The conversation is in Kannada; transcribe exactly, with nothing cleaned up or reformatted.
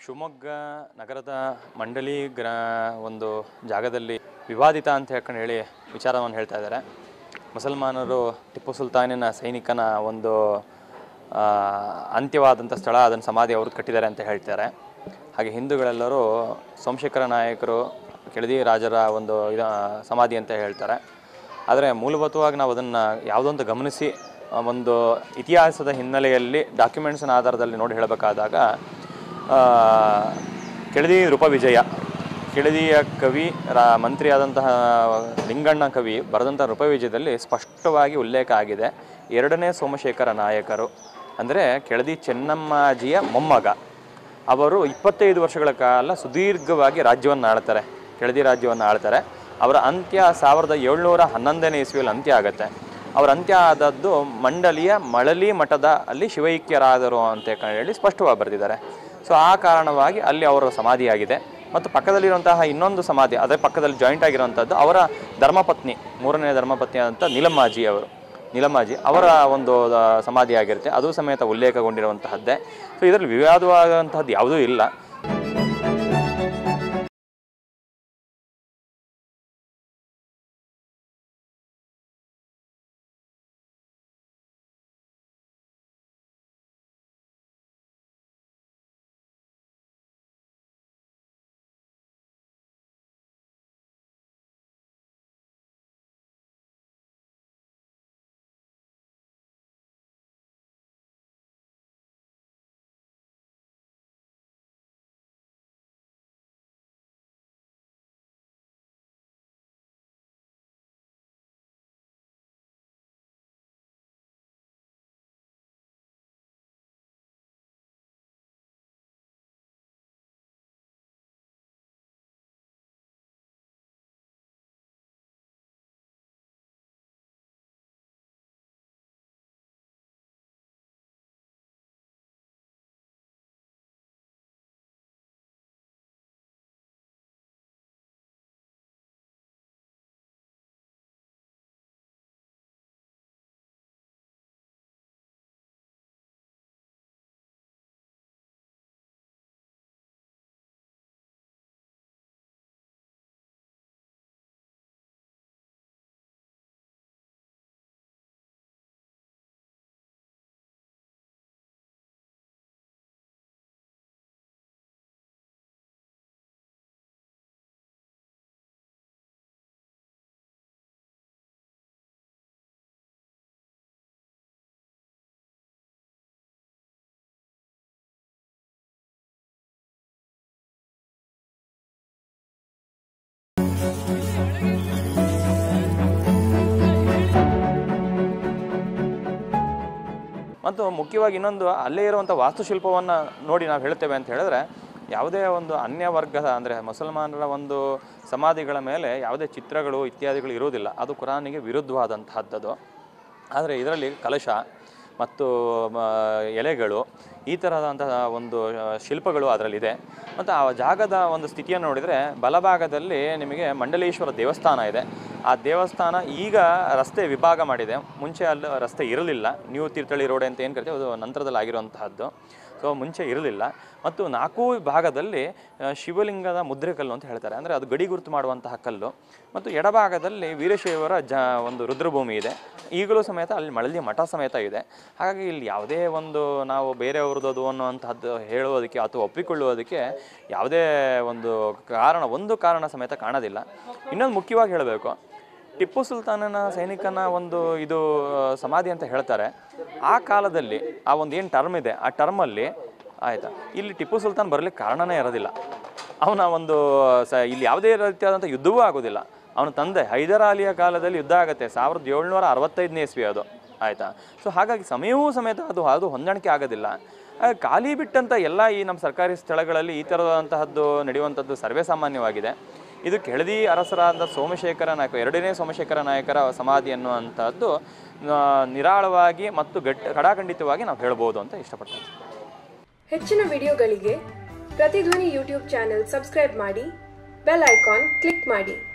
ಶಿವಮೊಗ್ಗ ನಗರದ ಮಂಡಳಿ ಗ್ರಾ ಒಂದು ಜಾಗದಲ್ಲಿ ವಿವಾದಿತ ಅಂತ ಹೇಳ್ಕೊಂಡು ಹೇಳಿ ವಿಚಾರವನ್ನು ಹೇಳ್ತಾ ಇದ್ದಾರೆ. ಮುಸಲ್ಮಾನರು ಟಿಪ್ಪು ಸುಲ್ತಾನಿನ ಸೈನಿಕನ ಒಂದು ಅಂತ್ಯವಾದಂಥ ಸ್ಥಳ, ಅದನ್ನು ಸಮಾಧಿ ಅವ್ರದ್ದು ಕಟ್ಟಿದ್ದಾರೆ ಅಂತ ಹೇಳ್ತಾರೆ. ಹಾಗೆ ಹಿಂದೂಗಳೆಲ್ಲರೂ ಸೋಮಶೇಖರ ನಾಯಕರು ಕೆಳದಿ ರಾಜರ ಒಂದು ಇದು ಸಮಾಧಿ ಅಂತ ಹೇಳ್ತಾರೆ. ಆದರೆ ಮೂಲಭೂತವಾಗಿ ನಾವು ಅದನ್ನು ಯಾವುದೊಂದು ಗಮನಿಸಿ ಒಂದು ಇತಿಹಾಸದ ಹಿನ್ನೆಲೆಯಲ್ಲಿ ಡಾಕ್ಯುಮೆಂಟ್ಸಿನ ಆಧಾರದಲ್ಲಿ ನೋಡಿ ಹೇಳಬೇಕಾದಾಗ ಕೆಳದಿ ನೃಪವಿಜಯ, ಕೆಳದಿಯ ಕವಿ ರಾ ಮಂತ್ರಿಯಾದಂತಹ ಲಿಂಗಣ್ಣ ಕವಿ ಬರೆದಂಥ ನೃಪವಿಜಯದಲ್ಲಿ ಸ್ಪಷ್ಟವಾಗಿ ಉಲ್ಲೇಖ ಆಗಿದೆ. ಎರಡನೇ ಸೋಮಶೇಖರ ನಾಯಕರು ಅಂದರೆ ಕೆಳದಿ ಚೆನ್ನಮ್ಮಾಜಿಯ ಮೊಮ್ಮಗ. ಅವರು ಇಪ್ಪತ್ತೈದು ವರ್ಷಗಳ ಕಾಲ ಸುದೀರ್ಘವಾಗಿ ರಾಜ್ಯವನ್ನು ಆಳ್ತಾರೆ, ಕೆಳದಿ ರಾಜ್ಯವನ್ನು ಆಳ್ತಾರೆ. ಅವರ ಅಂತ್ಯ ಸಾವಿರದ ಏಳ್ನೂರ ಹನ್ನೊಂದನೇ ಇಸ್ವಿಯಲ್ಲಿ ಅಂತ್ಯ ಆಗುತ್ತೆ. ಅವರ ಅಂತ್ಯ ಆದದ್ದು ಮಂಡಲಿಯ ಮಳಲಿ ಮಠದ ಅಲ್ಲಿ ಶಿವೈಕ್ಯರಾದರು ಅಂತ ಹೇಳಿ ಸ್ಪಷ್ಟವಾಗಿ ಬರೆದಿದ್ದಾರೆ. ಸೊ ಆ ಕಾರಣವಾಗಿ ಅಲ್ಲಿ ಅವರ ಸಮಾಧಿಯಾಗಿದೆ. ಮತ್ತು ಪಕ್ಕದಲ್ಲಿರುವಂತಹ ಇನ್ನೊಂದು ಸಮಾಧಿ, ಅದೇ ಪಕ್ಕದಲ್ಲಿ ಜಾಯಿಂಟ್ ಆಗಿರುವಂಥದ್ದು ಅವರ ಧರ್ಮಪತ್ನಿ, ಮೂರನೇ ಧರ್ಮಪತ್ನಿ ಆದಂಥ ನೀಲಮ್ಮಾಜಿ ಅವರು ನೀಲಮ್ಮಾಜಿ ಅವರ ಒಂದು ಸಮಾಧಿಯಾಗಿರುತ್ತೆ. ಅದು ಸಮೇತ ಉಲ್ಲೇಖಗೊಂಡಿರುವಂತಹದ್ದೇ. ಸೊ ಇದರಲ್ಲಿ ವಿವಾದವಾದಂತಹದ್ದು ಯಾವುದೂ ಇಲ್ಲ. ಮತ್ತು ಮುಖ್ಯವಾಗಿ ಇನ್ನೊಂದು, ಅಲ್ಲೇ ಇರುವಂಥ ವಾಸ್ತುಶಿಲ್ಪವನ್ನು ನೋಡಿ ನಾವು ಹೇಳ್ತೇವೆ ಅಂತ ಹೇಳಿದ್ರೆ, ಯಾವುದೇ ಒಂದು ಅನ್ಯ ವರ್ಗದ ಅಂದರೆ ಮುಸಲ್ಮಾನರ ಒಂದು ಸಮಾಧಿಗಳ ಮೇಲೆ ಯಾವುದೇ ಚಿತ್ರಗಳು ಇತ್ಯಾದಿಗಳು ಇರುವುದಿಲ್ಲ. ಅದು ಕುರಾನಿಗೆ ವಿರುದ್ಧವಾದಂತಹದ್ದು. ಆದರೆ ಇದರಲ್ಲಿ ಕಲಶ ಮತ್ತು ಎಲೆಗಳು ಈ ಥರದಂತಹ ಒಂದು ಶಿಲ್ಪಗಳು ಅದರಲ್ಲಿದೆ. ಮತ್ತು ಆ ಜಾಗದ ಒಂದು ಸ್ಥಿತಿಯನ್ನು ನೋಡಿದರೆ ಬಲಭಾಗದಲ್ಲಿ ನಿಮಗೆ ಮಂಡಲೇಶ್ವರ ದೇವಸ್ಥಾನ ಇದೆ. ಆ ದೇವಸ್ಥಾನ ಈಗ ರಸ್ತೆ ವಿಭಾಗ ಮಾಡಿದೆ. ಮುಂಚೆ ಅಲ್ಲಿ ರಸ್ತೆ ಇರಲಿಲ್ಲ. ನ್ಯೂ ತೀರ್ಥಹಳ್ಳಿ ರೋಡ್ ಅಂತ ಏನು ಕರಿತೀವಿ, ಅದು ನಂತರದಲ್ಲಿ ಆಗಿರುವಂತಹದ್ದು. ಸೊ ಮುಂಚೆ ಇರಲಿಲ್ಲ. ಮತ್ತು ನಾಲ್ಕು ಭಾಗದಲ್ಲಿ ಶಿವಲಿಂಗದ ಮುದ್ರೆ ಕಲ್ಲು ಅಂತ ಹೇಳ್ತಾರೆ, ಅಂದರೆ ಅದು ಗಡಿ ಗುರುತು ಮಾಡುವಂತಹ ಕಲ್ಲು. ಮತ್ತು ಎಡಭಾಗದಲ್ಲಿ ವೀರಶೈವರ ಜ ಒಂದು ರುದ್ರಭೂಮಿ ಇದೆ. ಈಗಲೂ ಸಮೇತ ಅಲ್ಲಿ ಮಳಲಿ ಮಠ ಸಮೇತ ಇದೆ. ಹಾಗಾಗಿ ಇಲ್ಲಿ ಯಾವುದೇ ಒಂದು ನಾವು ಬೇರೆಯವ್ರದ್ದು ಅನ್ನುವಂತಹದ್ದು ಹೇಳುವುದಕ್ಕೆ ಅಥವಾ ಒಪ್ಪಿಕೊಳ್ಳುವುದಕ್ಕೆ ಯಾವುದೇ ಒಂದು ಕಾರಣ ಒಂದು ಕಾರಣ ಸಮೇತ ಕಾಣೋದಿಲ್ಲ. ಇನ್ನೊಂದು ಮುಖ್ಯವಾಗಿ ಹೇಳಬೇಕು, ಟಿಪ್ಪು ಸುಲ್ತಾನನ ಸೈನಿಕನ ಒಂದು ಇದು ಸಮಾಧಿ ಅಂತ ಹೇಳ್ತಾರೆ. ಆ ಕಾಲದಲ್ಲಿ ಆ ಒಂದು ಏನು ಟರ್ಮ್ ಇದೆ, ಆ ಟರ್ಮಲ್ಲಿ ಆಯಿತಾ ಇಲ್ಲಿ ಟಿಪ್ಪು ಸುಲ್ತಾನ್ ಬರಲಿಕ್ಕೆ ಕಾರಣನೇ ಇರೋದಿಲ್ಲ. ಅವನ ಒಂದು ಸ ಇಲ್ಲಿ ಯಾವುದೇ ರೀತಿಯಾದಂಥ ಯುದ್ಧವೂ ಆಗೋದಿಲ್ಲ. ಅವನ ತಂದೆ ಹೈದರಾಲಿಯ ಕಾಲದಲ್ಲಿ ಯುದ್ಧ ಆಗುತ್ತೆ, ಸಾವಿರದ ಏಳ್ನೂರ ಅರವತ್ತೈದನೇ ಇಸ್ವಿ ಅದು, ಆಯಿತಾ. ಸೊ ಹಾಗಾಗಿ ಸಮಯವೂ ಸಮೇತ ಅದು ಅದು ಹೊಂದಾಣಿಕೆ ಆಗೋದಿಲ್ಲ. ಖಾಲಿ ಬಿಟ್ಟಂಥ ಎಲ್ಲ ಈ ನಮ್ಮ ಸರ್ಕಾರಿ ಸ್ಥಳಗಳಲ್ಲಿ ಈ ಥರದಂತಹದ್ದು ನಡೆಯುವಂಥದ್ದು ಸರ್ವೇ ಸಾಮಾನ್ಯವಾಗಿದೆ. ಇದು ಕೆಳದಿ ಅರಸರಾದ ಸೋಮಶೇಖರ ನಾಯಕ, ಎರಡನೇ ಸೋಮಶೇಖರ ನಾಯಕರ ಸಮಾಧಿ ಅನ್ನುವಂಥದ್ದು ನಿರಾಳವಾಗಿ ಮತ್ತು ಗಟ್ಟ ಕಡಾಖಂಡಿತವಾಗಿ ನಾವು ಹೇಳ್ಬೋದು ಅಂತ ಇಷ್ಟಪಡ್ತೇನೆ. ಹೆಚ್ಚಿನ ವಿಡಿಯೋಗಳಿಗೆ ಪ್ರತಿಧ್ವನಿ ಯೂಟ್ಯೂಬ್ ಚಾನೆಲ್ ಸಬ್ಸ್ಕ್ರೈಬ್ ಮಾಡಿ, ಬೆಲ್ ಐಕಾನ್ ಕ್ಲಿಕ್ ಮಾಡಿ.